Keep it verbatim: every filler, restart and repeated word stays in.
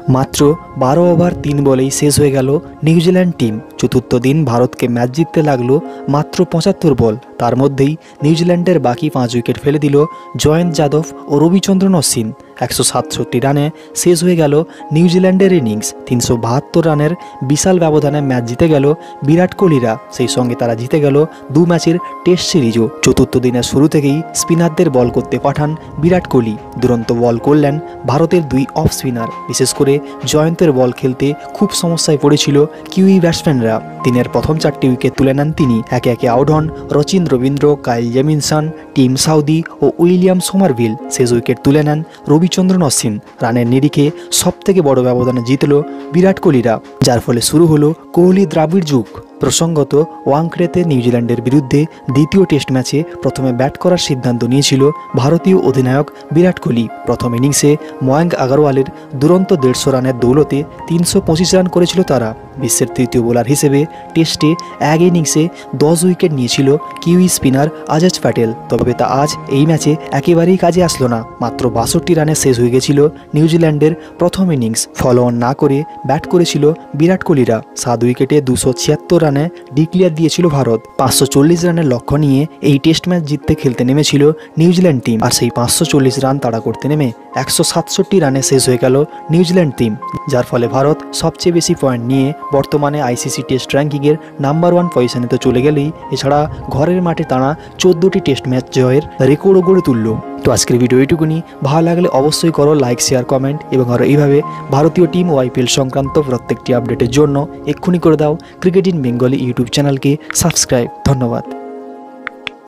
मात्र बारो ओभार तीन बलेई शेष हो गल निউজিল্যান্ড टीम। चतुर्थ दिन भारत के मैच जीतते लागलो मात्र पचहत्तर बल। तार मध्येई निউজিল্যান্ডের बाकी पाँच उइकेट फेले दिल जयंत यादव और रविचंद्रन अश्विन। एकशो सातषट्टी राने शेष हो गल निউজিল্যান্ডের इनिंग्स। तीनशो बहत्तर रानेर विशाल व्यवधाने मैच जीते गल विराट कोहलीरा। सेई संगे तारा जीते गल दु मैचेर टेस्ट सिरिजो। चतुर्थ दिनेर शुरू थेकेई स्पिनारदेर बल करते पाठान विराट कोहली। दुरন্ত बल करलेन भारतेर दुई अफ स्पिनार। विशेष करे जयंतेर बल खेलते खूब समस्याय पड़ेछिल किउई बैट्समैनरा। दिनेर प्रथम चारटी उइकेट तुले नेन तिनि। एके एके आउट हन Rachin Ravindra, Kyle Jamieson, Tim Southee और उइलियाम सोमारभिल। शेष उइकेट तुले नेन रविचंद्रन अश्विन। रानेर निरिखे सबथेके बड़ व्यवधाने जितल विराट कोहलीरा, जार फले शुरू हलो कोहली द्राविड़ जुग। प्रसंगत वांकड़ेते নিউজিল্যান্ডের বিরুদ্ধে द्वितीय टेस्ट मैचे प्रथमे बैट करार सिद्धांत निয়েছিল भारतीय अधिनायक विराट कोहली। प्रथम इनिंग्से मयंक अग्रवालेर दुरন্ত देड़शो रानेर दौलते तीनशो पचिश रान करेছিল तारा। विश्वेर तृतीय बोलार हिसेबे टेस्टे एक इनिंग्से दस उइकेट निয়েছিল किउई स्पिनार आजाज पैटेल। तबे ता आज এই मैचे एकेबारेই काजे आसलो ना। मात्र बाषट्टी राने शेष हয়ে গেছিল নিউজিল্যান্ডের प्रथम इनिंग्स। फलो अन ना करे बैट करेছিল विराट कोहलीरा। सात उइकेटे दुशो छियात्तर राने डिक्लियर दिएছিল भारत। पाँचशो चल्लिस रानेर लक्ष्य निये এই टेस्ट मैच जितते खेलते नेमेছিল নিউজিল্যান্ড टीम। और सेई पाँचशो चल्लिस रान ताड़ा करते नेमे एकशो सातषट्टी राने शेष हয়ে গেল নিউজিল্যান্ড टीम, जार फले भारत सबचेये बेशी पॉइंट निये बर्तमाने आईसीसी टेस्ट रैंकिंगेर नम्बर वन पजिशने तो चले गेलेई एछाड़ा घरेर माठे तारा चौदोटी टेस्ट मैच जयेर रेकर्डও गड़े तुलल। तो आजकेर भिडियो एइटुकुनी। भालो लागले अवश्यई करो लाइक शेयर कमेंट এবং আরো এইভাবে ভারতীয় টিম ও আইপিএল সংক্রান্ত প্রত্যেকটি আপডেটের জন্য এক্ষুনি করে দাও ক্রিকেট ইন বেঙ্গলি ইউটিউব চ্যানেলকে সাবস্ক্রাইব। ধন্যবাদ।